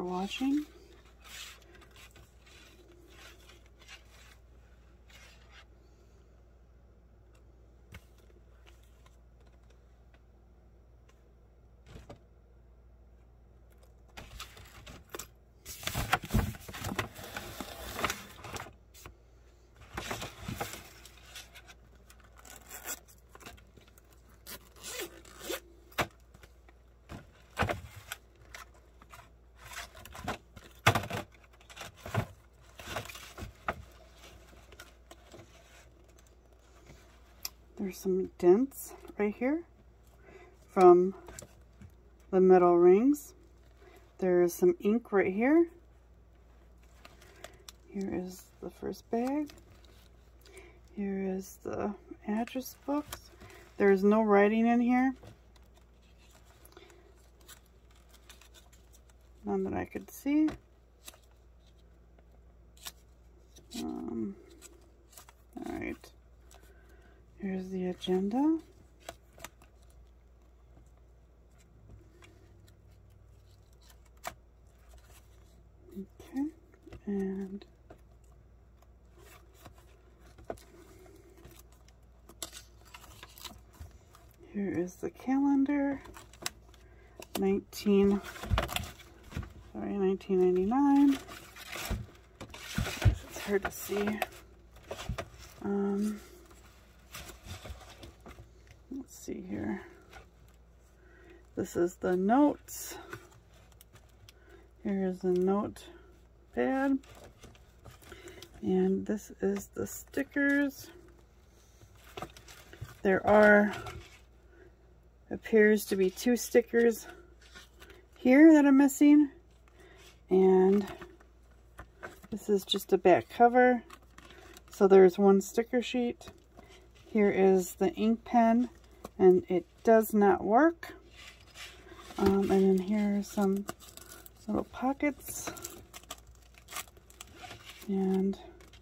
watching. There's some dents right here from the metal rings. There's some ink right here. Here is the first bag. Here is the address books. There's no writing in here. None that I could see. All right. Here's the agenda. Okay, and here is the calendar. 1999. It's hard to see. Let's see here. This is the notes. Here is the note pad. And this is the stickers. There appears to be 2 stickers here that are missing. And this is just a back cover. So there's 1 sticker sheet. Here is the ink pen, and it does not work. And then here are some little pockets. And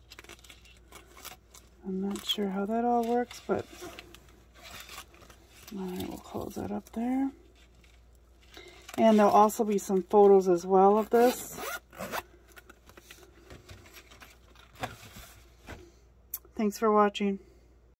I'm not sure how that all works, but alright, we'll close that up there. And there'll also be some photos as well of this. Thanks for watching.